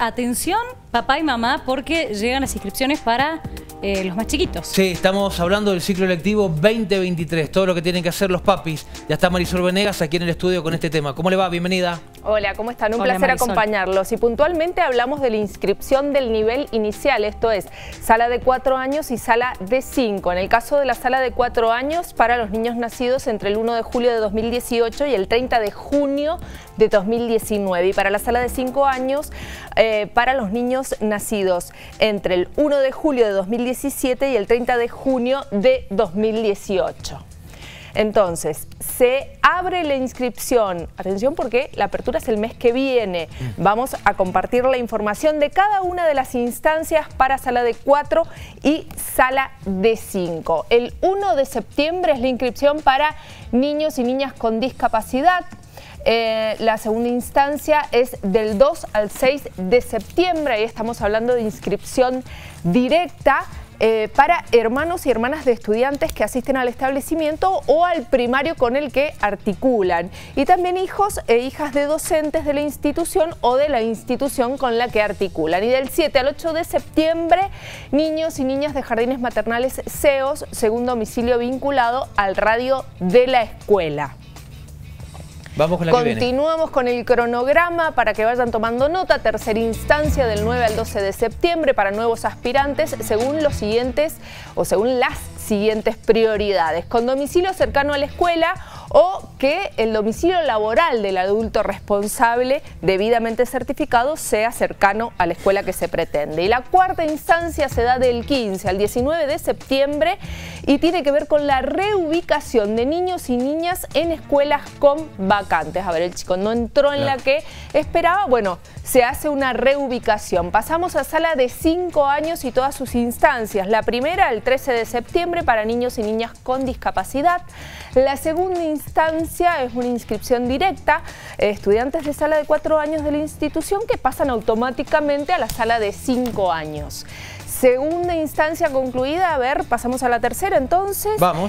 atención papá y mamá porque llegan las inscripciones para los más chiquitos. Sí, estamos hablando del ciclo lectivo 2023, todo lo que tienen que hacer los papis. Ya está Marisol Venegas aquí en el estudio con este tema. ¿Cómo le va? Bienvenida. Hola, ¿cómo están? Un Hola, placer Marisol. acompañarlos. Y puntualmente hablamos de la inscripción del nivel inicial, esto es, sala de 4 años y sala de 5. En el caso de la sala de 4 años, para los niños nacidos entre el 1 de julio de 2018 y el 30 de junio de 2019. Y para la sala de 5 años, para los niños nacidos entre el 1 de julio de 2017 y el 30 de junio de 2018. Entonces, se abre la inscripción. Atención porque la apertura es el mes que viene. Vamos a compartir la información de cada una de las instancias para sala de 4 y sala de 5. El 1 de septiembre es la inscripción para niños y niñas con discapacidad. La segunda instancia es del 2 al 6 de septiembre. Ahí estamos hablando de inscripción directa. Para hermanos y hermanas de estudiantes que asisten al establecimiento o al primario con el que articulan. Y también hijos e hijas de docentes de la institución o de la institución con la que articulan. Y del 7 al 8 de septiembre, niños y niñas de jardines maternales SEOs, según domicilio vinculado al radio de la escuela. Vamos con la que viene. Continuamos con el cronograma para que vayan tomando nota. Tercera instancia del 9 al 12 de septiembre para nuevos aspirantes según los siguientes o según las siguientes prioridades. Con domicilio cercano a la escuela o que el domicilio laboral del adulto responsable debidamente certificado sea cercano a la escuela que se pretende. Y la cuarta instancia se da del 15 al 19 de septiembre y tiene que ver con la reubicación de niños y niñas en escuelas con vacantes. A ver, el chico no entró en la que esperaba, bueno, se hace una reubicación. Pasamos a sala de 5 años y todas sus instancias. La primera, el 13 de septiembre, para niños y niñas con discapacidad. La segunda instancia es una inscripción directa, estudiantes de sala de 4 años de la institución que pasan automáticamente a la sala de 5 años. Segunda instancia concluida, a ver, pasamos a la tercera entonces. Vamos.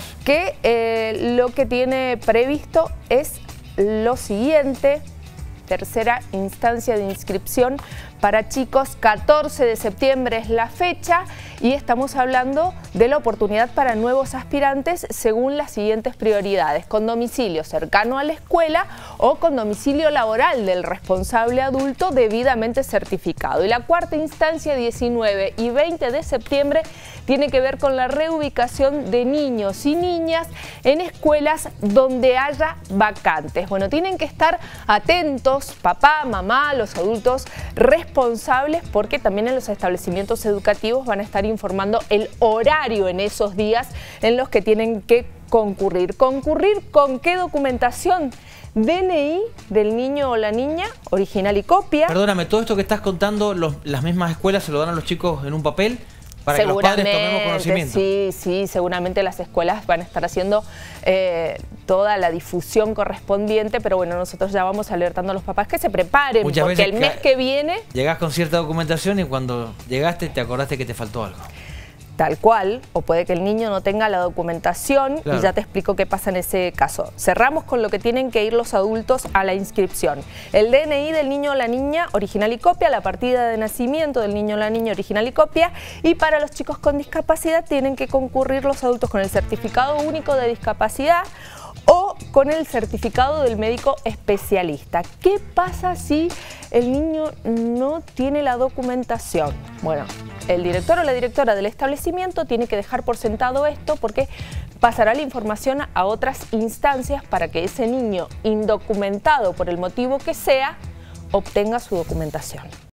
Que lo que tiene previsto es lo siguiente. Tercera instancia de inscripción para chicos, 14 de septiembre es la fecha y estamos hablando de la oportunidad para nuevos aspirantes según las siguientes prioridades, con domicilio cercano a la escuela o con domicilio laboral del responsable adulto debidamente certificado. Y la cuarta instancia, 19 y 20 de septiembre, tiene que ver con la reubicación de niños y niñas en escuelas donde haya vacantes. Bueno, tienen que estar atentos, papá, mamá, los adultos responsables, porque también en los establecimientos educativos van a estar informando el horario en esos días en los que tienen que concurrir. ¿Concurrir con qué documentación? DNI del niño o la niña, original y copia. Perdóname, todo esto que estás contando, las mismas escuelas se lo dan a los chicos en un papel para que los padres tomemos conocimiento. Sí, seguramente las escuelas van a estar haciendo toda la difusión correspondiente, pero bueno, nosotros ya vamos alertando a los papás que se preparen, Muchas porque el mes que viene... Llegás con cierta documentación y cuando llegaste te acordaste que te faltó algo. Tal cual, o puede que el niño no tenga la documentación, claro. Y ya te explico qué pasa en ese caso. Cerramos con lo que tienen que ir los adultos a la inscripción. El DNI del niño o la niña, original y copia, la partida de nacimiento del niño o la niña, original y copia, y para los chicos con discapacidad tienen que concurrir los adultos con el certificado único de discapacidad o con el certificado del médico especialista. ¿Qué pasa si el niño no tiene la documentación? Bueno, el director o la directora del establecimiento tiene que dejar por sentado esto porque pasará la información a otras instancias para que ese niño indocumentado, por el motivo que sea, obtenga su documentación.